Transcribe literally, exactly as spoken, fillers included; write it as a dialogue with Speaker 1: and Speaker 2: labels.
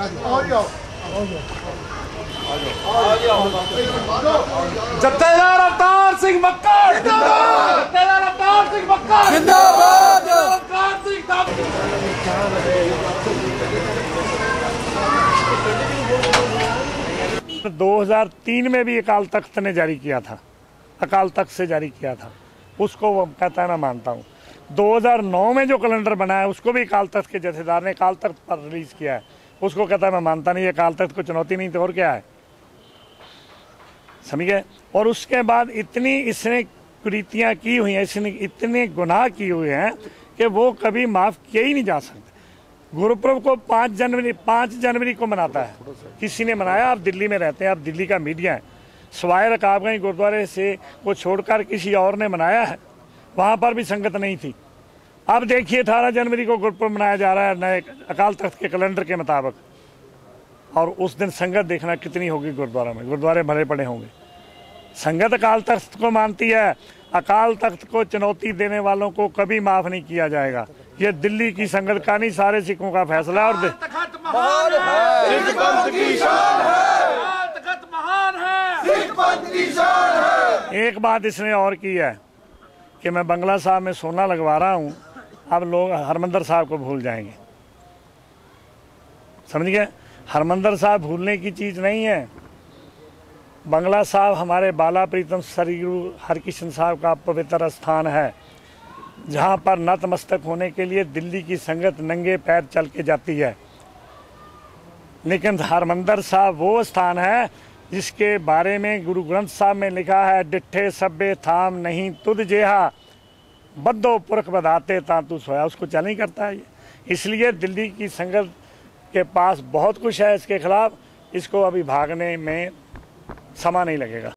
Speaker 1: जत्थेदार अवतार सिंह मक्कड़ जत्थेदार अवतार सिंह मक्कड़ जिंदाबाद। अवतार सिंह दो हज़ार तीन में भी अकाल तख्त ने जारी किया था, अकाल तख्त से जारी किया था, उसको वो कहता है मैं मानता हूँ। दो हज़ार नौ में जो कैलेंडर बना है उसको भी अकाल तख्त के जत्थेदार ने अकाल तख्त पर रिलीज किया है, उसको कहता है मैं मानता नहीं। अकाल तख्त को चुनौती नहीं तो और क्या है, समझ गए। और उसके बाद इतनी इसने कुरीतियाँ की हुई हैं, इसने इतने गुनाह किए हुए हैं कि वो कभी माफ़ किए ही नहीं जा सकते। गुरुपर्व को पाँच जनवरी पाँच जनवरी को मनाता है, किसी ने मनाया? आप दिल्ली में रहते हैं, आप दिल्ली का मीडिया है। सवाए रकाबगंज गुरुद्वारे से को छोड़कर किसी और ने मनाया है, वहाँ पर भी संगत नहीं थी। अब देखिए अठारह जनवरी को गुरुपर्व मनाया जा रहा है नए अकाल तख्त के कैलेंडर के मुताबिक, और उस दिन संगत देखना कितनी होगी गुरुद्वारा में, गुरुद्वारे भरे पड़े होंगे। संगत अकाल तख्त को मानती है, अकाल तख्त को चुनौती देने वालों को कभी माफ नहीं किया जाएगा। ये दिल्ली की संगत का नहीं, सारे सिखों का फैसला। और एक बात इसने और की है कि मैं बंगला साहब में सोना लगवा रहा हूँ, अब लोग हरमंदर साहब को भूल जाएंगे, समझ गए। हरमंदर साहब भूलने की चीज़ नहीं है। बंगला साहब हमारे बाला प्रीतम सरयू हरकिशन साहब का पवित्र स्थान है, जहाँ पर नतमस्तक होने के लिए दिल्ली की संगत नंगे पैर चल के जाती है। लेकिन हरमंदर साहब वो स्थान है जिसके बारे में गुरु ग्रंथ साहब में लिखा है, डिठे सब्बे थाम नहीं तुद जेहा बद्दो पुरख बधाते तांतु सोया। उसको चल नहीं करता है। इसलिए दिल्ली की संगत के पास बहुत कुछ है इसके खिलाफ, इसको अभी भागने में समय नहीं लगेगा।